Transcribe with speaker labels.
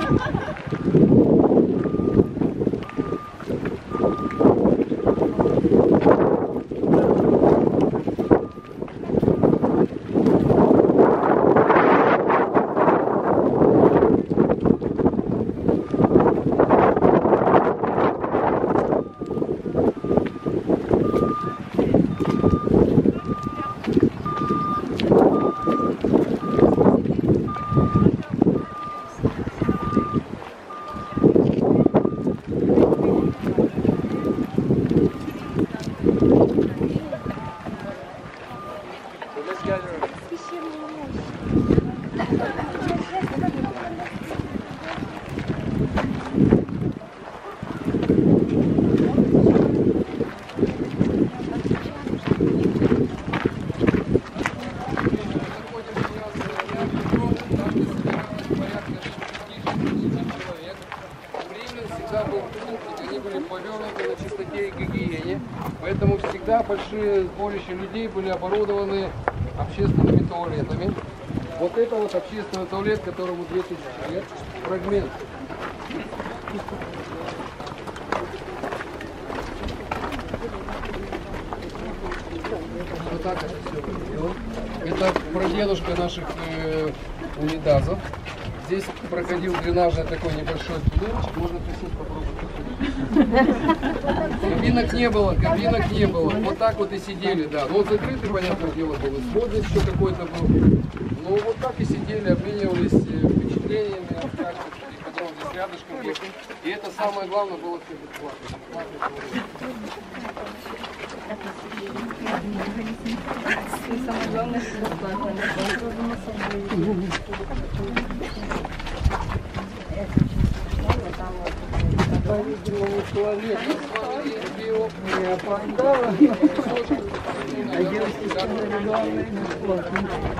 Speaker 1: Они были повернуты на чистоте и гигиене, поэтому всегда большие сборища людей были оборудованы общественными туалетами. Вот это вот общественный туалет, которому 2000 лет, фрагмент. Вот так это все выглядело. Это прадедушка наших унитазов. Здесь проходил дренажный такой небольшой туннельчик, можно присесть попробовать. Кабинок не было, вот так вот и сидели, да. Ну вот закрытый, понятное дело, был, и свод здесь еще какой-то был. Ну вот так и сидели, обменивались впечатлениями, рассказывали, и потом здесь рядышком ехали. И это самое главное было все бесплатно.
Speaker 2: Самое главное, что бесплатно.
Speaker 1: По-видимому, туалет не опоздала. А девочки сказали, главное, бесплатно.